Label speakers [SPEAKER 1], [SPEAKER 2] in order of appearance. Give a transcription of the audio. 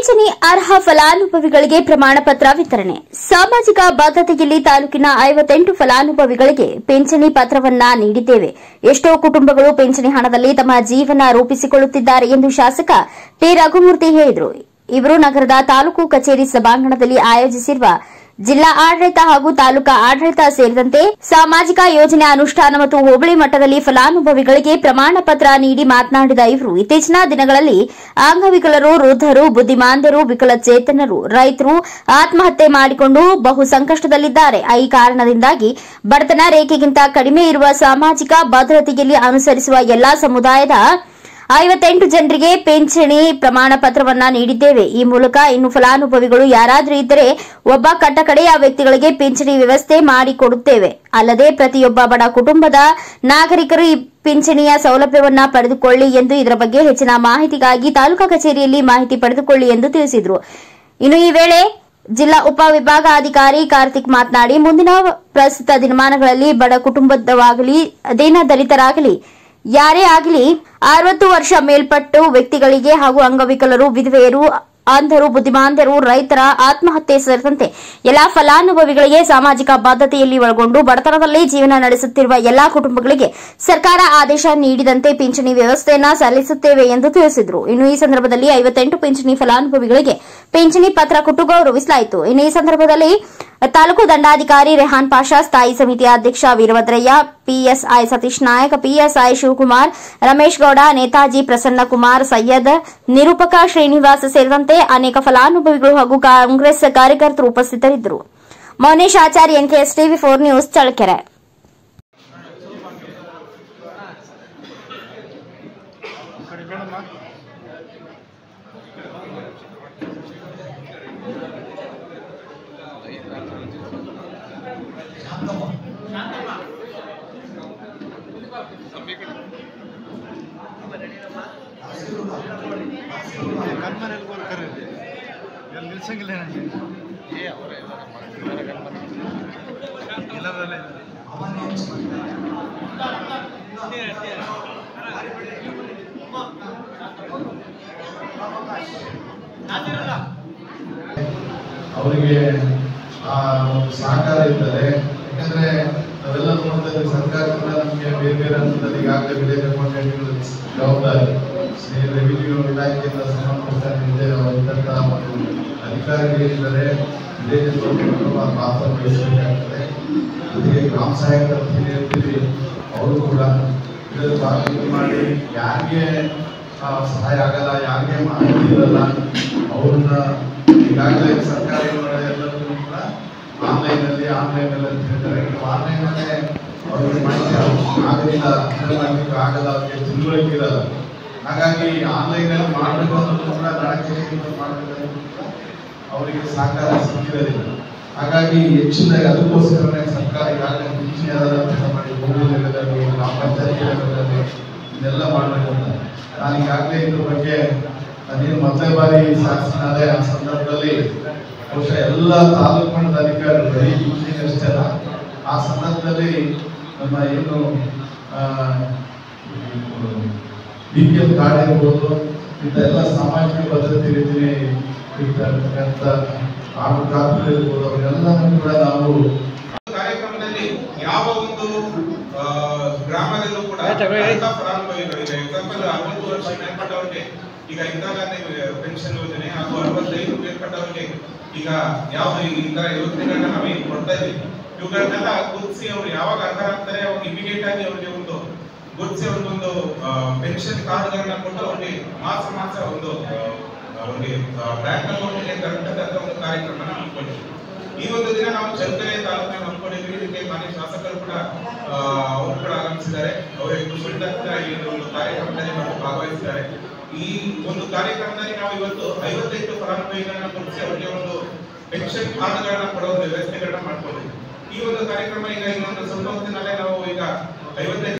[SPEAKER 1] ಪಿಂಚಣಿ ಅರ್ಹ ಫಲಾನುಭವಿಗಳಿಗೆ ಪ್ರಮಾಣ ಪತ್ರ ವಿತರಣೆ. ಸಾಮಾಜಿಕ ಬದ್ಧತೆಯಲ್ಲಿ ತಾಲೂಕಿನ 58 ಫಲಾನುಭವಿಗಳಿಗೆ ಪಿಂಚಣಿ ಪತ್ರವನ್ನ ನೀಡಿದ್ದೇವೆ. ಎಷ್ಟೋ ಕುಟುಂಬಗಳು ಪಿಂಚಣಿ ಹಣದಲ್ಲಿ ತಮ್ಮ ಜೀವನ ರೂಪಿಸಿಕೊಳ್ಳುತ್ತಿದ್ದಾರೆ ಎಂದು ಶಾಸಕ ಟಿ ರಘುಮೂರ್ತಿ ಹೇಳಿದರು. ಇವರು ನಗರದ ತಾಲೂಕು ಕಚೇರಿ ಸಭಾಂಗಣದಲ್ಲಿ ಆಯೋಜಿಸಿರುವ ಜಿಲ್ಲಾ ಆಡಳಿತ ಹಾಗೂ ತಾಲೂಕಾ ಆಡಳಿತ ಸೇರಿದಂತೆ ಸಾಮಾಜಿಕ ಯೋಜನೆ ಅನುಷ್ಠಾನ ಮತ್ತು ಹೋಬಳಿ ಮಟ್ಟದಲ್ಲಿ ಫಲಾನುಭವಿಗಳಿಗೆ ಪ್ರಮಾಣ ಪತ್ರ ನೀಡಿ ಮಾತನಾಡಿದ ಇವರು, ಇತ್ತೀಚಿನ ದಿನಗಳಲ್ಲಿ ಅಂಗವಿಕಲರು, ವೃದ್ಧರು, ಬುದ್ಧಿಮಾಂದ್ಯರು, ವಿಕಲಚೇತನರು, ರೈತರು ಆತ್ಮಹತ್ಯೆ ಮಾಡಿಕೊಂಡು ಬಹು ಸಂಕಷ್ಟದಲ್ಲಿದ್ದಾರೆ. ಈ ಕಾರಣದಿಂದಾಗಿ ಬಡತನ ರೇಖೆಗಿಂತ ಕಡಿಮೆ ಇರುವ ಸಾಮಾಜಿಕ ಭದ್ರತೆಯಲ್ಲಿ ಅನುಸರಿಸುವ ಎಲ್ಲಾ ಸಮುದಾಯದ 58 ಜನರಿಗೆ ಪಿಂಚಣಿ ಪ್ರಮಾಣ ಪತ್ರವನ್ನ ನೀಡಿದ್ದೇವೆ. ಈ ಮೂಲಕ ಇನ್ನು ಫಲಾನುಭವಿಗಳು ಯಾರಾದರೂ ಇದ್ದರೆ ಒಬ್ಬ ಕಟ್ಟಕಡೆಯ ವ್ಯಕ್ತಿಗಳಿಗೆ ಪಿಂಚಣಿ ವ್ಯವಸ್ಥೆ ಮಾಡಿಕೊಡುತ್ತೇವೆ. ಅಲ್ಲದೆ ಪ್ರತಿಯೊಬ್ಬ ಬಡ ಕುಟುಂಬದ ನಾಗರಿಕರು ಈ ಪಿಂಚಣಿಯ ಸೌಲಭ್ಯವನ್ನ ಪಡೆದುಕೊಳ್ಳಿ ಎಂದು ಇದರ ಬಗ್ಗೆ ಹೆಚ್ಚಿನ ಮಾಹಿತಿಗಾಗಿ ತಾಲೂಕಾ ಕಚೇರಿಯಲ್ಲಿ ಮಾಹಿತಿ ಪಡೆದುಕೊಳ್ಳಿ ಎಂದು ತಿಳಿಸಿದರು. ಇನ್ನು ಈ ವೇಳೆ ಜಿಲ್ಲಾ ಉಪ ವಿಭಾಗಾಧಿಕಾರಿ ಕಾರ್ತಿಕ್ ಮಾತನಾಡಿ, ಮುಂದಿನ ಪ್ರಸ್ತುತ ದಿನಮಾನಗಳಲ್ಲಿ ಬಡ ಕುಟುಂಬದವಾಗಲಿ, ದೀನ ದಲಿತರಾಗಲಿ, ಯಾರೇ ಆಗಲಿ 60 ವರ್ಷ ಮೇಲ್ಪಟ್ಟು ವ್ಯಕ್ತಿಗಳಿಗೆ ಹಾಗೂ ಅಂಗವಿಕಲರು, ವಿಧವೆಯರು, ಅಂಧರು, ಬುದ್ಧಿಮಾಂದ್ಯರು, ರೈತರ ಆತ್ಮಹತ್ಯೆ ಸೇರಿದಂತೆ ಎಲ್ಲಾ ಫಲಾನುಭವಿಗಳಿಗೆ ಸಾಮಾಜಿಕ ಬದ್ಧತೆಯಲ್ಲಿ ಒಳಗೊಂಡು ಬಡತನದಲ್ಲಿ ಜೀವನ ನಡೆಸುತ್ತಿರುವ ಎಲ್ಲಾ ಕುಟುಂಬಗಳಿಗೆ ಸರ್ಕಾರ ಆದೇಶ ನೀಡಿದಂತೆ ಪಿಂಚಣಿ ವ್ಯವಸ್ಥೆಯನ್ನು ಸಲ್ಲಿಸುತ್ತೇವೆ ಎಂದು ತಿಳಿಸಿದರು. ಇನ್ನು ಈ ಸಂದರ್ಭದಲ್ಲಿ 58 ಪಿಂಚಣಿ ಫಲಾನುಭವಿಗಳಿಗೆ ಪಿಂಚಣಿ ಪತ್ರ ಕೊಟ್ಟು ಗೌರವಿಸಲಾಯಿತು. ಇನ್ನು ಈ ಸಂದರ್ಭದಲ್ಲಿ ತಾಲೂಕು ದಂಡಾಧಿಕಾರಿ ರೆಹಾನ್ ಪಾಷಾ, ಸ್ಥಾಯಿ ಸಮಿತಿಯ ಅಧ್ಯಕ್ಷ ವೀರಭದ್ರಯ್ಯ, ಪಿಎಸ್ಐ ಸತೀಶ್ ನಾಯಕ್, ಪಿಎಸ್ಐ ಶಿವಕುಮಾರ್, ರಮೇಶ್ ಗೌಡ, ನೇತಾಜಿ ಪ್ರಸನ್ನಕುಮಾರ್, ಸೈಯದ್, ನಿರೂಪಕ ಶ್ರೀನಿವಾಸ್ ಸೇರಿದಂತೆ ಅನೇಕ ಫಲಾನುಭವಿಗಳು ಹಾಗೂ ಕಾಂಗ್ರೆಸ್ ಕಾರ್ಯಕರ್ತರು ಉಪಸ್ಥಿತರಿದ್ದರು. Mounesh Acharya, NKS TV 4 news, Challakere.
[SPEAKER 2] ಅವರಿಗೆ ಸಹಕಾರ ಇರ್ತದೆ. ಯಾಕಂದ್ರೆ ನಾವೆಲ್ಲ ನೋಡ್ತಾರೆ, ಸರ್ಕಾರ ಕೂಡ ನಮಗೆ ಬೇರೆ ಬೇರೆ ಹಂತದಲ್ಲಿ ಈಗಾಗಲೇ ಬೆಲೆ ಡೆಪಾರ್ಟ್ಮೆಂಟ್ಗಳ ಜವಾಬ್ದಾರಿ, ರೆವಿನ್ಯೂ ಇಲಾಖೆಯಿಂದ ಸಂಬಂಧಪಟ್ಟ ಅಧಿಕಾರಿಗಳಿದ್ದಾರೆ, ಪಾತ್ರ ವಹಿಸಬೇಕಾಗ್ತದೆ. ಜೊತೆಗೆ ಗ್ರಾಮ ಸಹಾಯಕರ ಹೇಳ್ತೀವಿ, ಅವರು ಕೂಡ ಇದರಲ್ಲಿ ಭಾಗವಹಿಸಿ ಮಾಡಿ ಯಾರಿಗೆ ಸಹಾಯ ಆಗಲ್ಲ, ಯಾರಿಗೆ ಮಾಹಿತಿ ಇರಲ್ಲ, ಅವ್ರನ್ನ ಈಗಾಗಲೇ ಸರ್ಕಾರಿ ಎಲ್ಲರೂ ಕೂಡ ಆನ್ಲೈನಲ್ಲಿ ಅಂತ ಹೇಳ್ತಾರೆ. ಆನ್ಲೈನಲ್ಲೇ ಅವ್ರಿಗೆ ಮಾಹಿತಿ ಆಗೋದಿಲ್ಲ, ಮಾಡಲಿಕ್ಕೆ ಆಗಲ್ಲ, ಅವ್ರಿಗೆ ತಿಳುವಳಿಕೆ ಇರಲ್ಲ. ಹಾಗಾಗಿ ಆನ್ಲೈನಲ್ಲಿ ಮಾಡಬೇಕು ಅನ್ನೋದು ಕೂಡ ಮಾಡಬೇಕಂತ ಅವರಿಗೆ ಸಹಕಾರ ಸಿಕ್ಕಿರೋದಿಲ್ಲ. ಹಾಗಾಗಿ ಹೆಚ್ಚಿನದಾಗಿ ಅದಕ್ಕೋಸ್ಕರನೇ ಸರ್ಕಾರ ಈಗಾಗಲೇ ಪಿಂಚಣಿ ಆಧಾರ ಮಾಡಿ ಹೋಗುವ ಲೆಕ್ಕದಲ್ಲಿ, ಗ್ರಾಮ ಪಂಚಾಯತಿ ಲೆಕ್ಕದಲ್ಲಿ ಇದೆಲ್ಲ ಮಾಡಬೇಕು ಅಂತ ನಾನು ಈಗಾಗಲೇ ಇದ್ರ ಬಗ್ಗೆ ಅದೇನು ಮೊದಲನೇ ಬಾರಿ ಶಾಸನ ಆ ಸಂದರ್ಭದಲ್ಲಿ ಬಹುಶಃ ಎಲ್ಲ ತಾಲೂಕು ಮಟ್ಟದ ಅಧಿಕಾರಿಗಳು ಬರೀ ಪಿಂಚಣಿ ಅಷ್ಟೇ ಅಲ್ಲ, ಆ ಸಂದರ್ಭದಲ್ಲಿ ನಮ್ಮ ಏನು BPL ಕಾರ್ಡ್ ಇರ್ಬೋದು, ಇಂಥೆಲ್ಲ ಸಾಮಾಜಿಕ ಭದ್ರತೆ ರೀತಿಯೇ ಇರ್ತಕ್ಕಂಥ ಕಾರ್ಮಿಕರು ಇರ್ಬೋದು, ಅವರೆಲ್ಲವನ್ನು ಕೂಡ ನಾವು
[SPEAKER 3] ಕಾರ್ಯಕ್ರಮದಲ್ಲಿ ಯಾವ ಒಂದು ಗ್ರಾಮದಲ್ಲೂ ಕೂಡ ಫಲಾನುಭವಿಗಳಿದೆ. ಎಕ್ಸಾಂಪಲ್ 60 ವರ್ಷ ಮೇಲ್ಪಟ್ಟವರಿಗೆ ಈಗ ಇಂದಿರಾ ಗಾಂಧಿ ಪೆನ್ಷನ್ ಯೋಜನೆ ಹಾಗೂ 65 ಮೇಲ್ಪಟ್ಟವರಿಗೆ ಈಗ ಯಾವ ಈ ತರ ಯೋಜನೆಗಳನ್ನ ನಾವು ಕೊಡ್ತಾ ಇದ್ದೀವಿ. ಇವುಗಳನ್ನೆಲ್ಲ ಗುರುತಿಸಿ ಅವರು ಯಾವಾಗ ಅರ್ಹರಾಗ್ತಾರೆ ಅವಾಗ ಇಮಿಡಿಯೇಟ್ ಆಗಿ ಅವರಿಗೆ ಒಂದು ಗುರುತಿಸಿ ಅವ್ರಿಗೊಂದು ಪೆನ್ಷನ್ ಕಾರ್ಡ್ಗಳನ್ನ ಕೊಟ್ಟು ಅವರಿಗೆ ಮಾಸ ಒಂದು ಅವರಿಗೆ ಬ್ಯಾಂಕ್ ಅಕೌಂಟ್ಗೆ ತರತಕ್ಕಂಥ ಒಂದು ಕಾರ್ಯಕ್ರಮನ ಹಮ್ಮಿಕೊಂಡಿದ್ದೀವಿ. ಈ ಒಂದು ದಿನ ನಾವು ಚಳ್ಳಕೆರೆ ತಾಲೂಕಿನಲ್ಲಿ ಹಮ್ಮಿಕೊಂಡಿದ್ವಿ. ಇದಕ್ಕೆ ಮಾನ್ಯ ಶಾಸಕರು ಕೂಡ ಅವರು ಕೂಡ ಆಗಮಿಸಿದ್ದಾರೆ. ಅವರಿಗೆ ಖುಷಿಯಿಂದ ಈ ಒಂದು ಕಾರ್ಯಕ್ರಮದಲ್ಲಿ ಭಾಗವಹಿಸಿದ್ದಾರೆ. ಈ ಒಂದು ಕಾರ್ಯಕ್ರಮದಲ್ಲಿ ನಾವು ಇವತ್ತು 58 ಫಲಾನುಭವಿಗಳನ್ನ ಗುರುತಿಸಿ ಅವರಿಗೆ ಒಂದು ಪೆನ್ಷನ್ ಕಾರ್ಡ್ಗಳನ್ನ ಕೊಡೋ ವ್ಯವಸ್ಥೆಗಳನ್ನ ಮಾಡ್ಕೊಂಡಿದ್ದೀವಿ. ಈ ಒಂದು ಕಾರ್ಯಕ್ರಮ ಈಗ ಇನ್ನೊಂದು ಸ್ವಲ್ಪ ಹೊತ್ತಿನಲ್ಲೇ ನಾವು ಈಗ 58